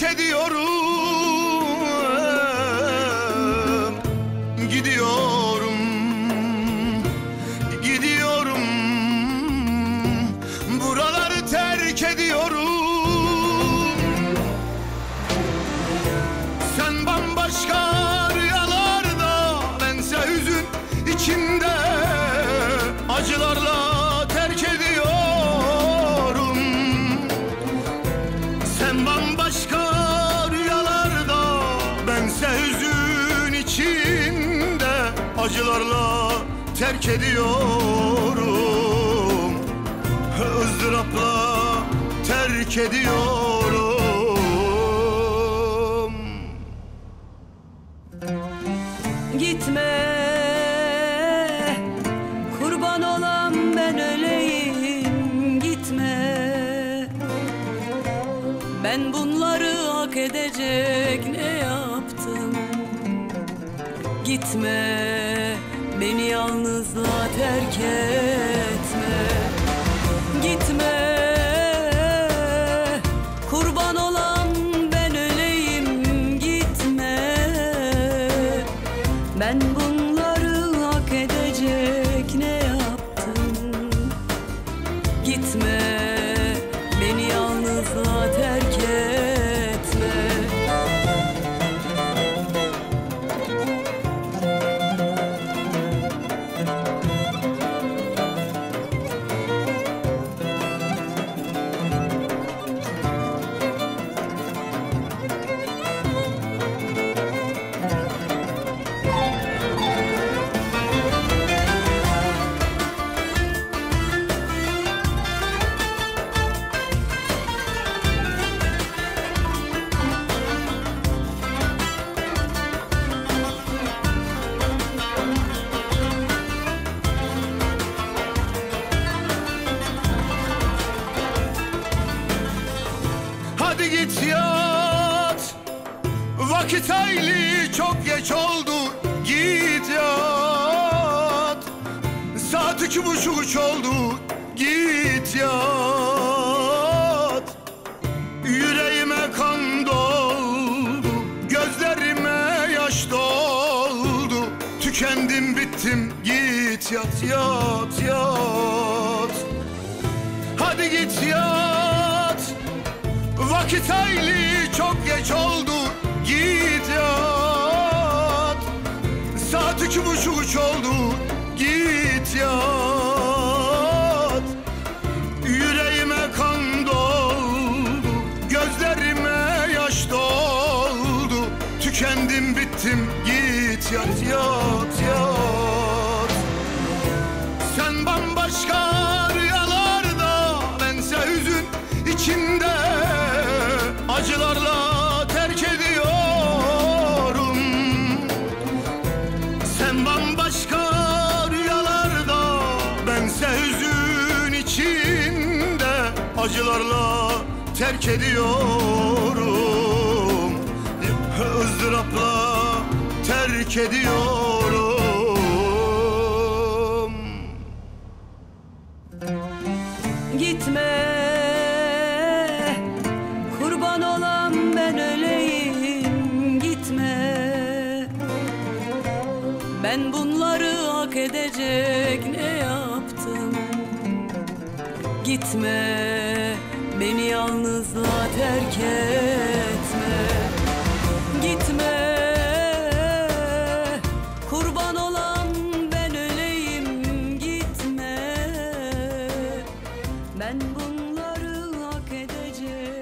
terk ediyorum. Gidiyorum, gidiyorum. Buraları terk ediyorum. Sen bambaşka rüyalarda, bense hüzün içinde acılarla terk ediyorum. Sen bambaşka rüyalarda, bense hüzün içinde acılarla terk ediyorum. ızdırapla terk ediyorum. Gitme, kurban olan ben öleyim, gitme. Ben bunları hak edecek ne yaptım? Gitme, beni yalnızlığa terk etme. Gitme, kurban olan ben öleyim, gitme. Ben bunları hak edecek ne yaptım? Gitme, beni yalnızlığa terk etme. Hadi git yat, vakit hayli çok geç oldu. Git yat, saat 2:30 oldu. Git yat, yüreğime kan doldu, gözlerime yaş doldu. Tükendim, bittim, git yat, yat, yat. Hadi git yat, vakit hayli çok geç oldu. Git yat, saat 2:30 oldu. Git yat, yüreğime kan doldu, gözlerime yaş doldu. Tükendim, bittim, git yat, yat, yat. Sen bambaşka rüyalarda, bense hüzün içinde acılarla terk ediyorum. Sen bambaşka rüyalarda, bense hüzün içinde acılarla terk ediyorum. ızdırapla terk ediyorum. Gitme, kurban olan ben öleyim, gitme. Ben bunları hak edecek ne yaptım? Gitme, beni yalnızlığa terk etme. Gitme, kurban olan ben öleyim, gitme. Ben bunları hak edecek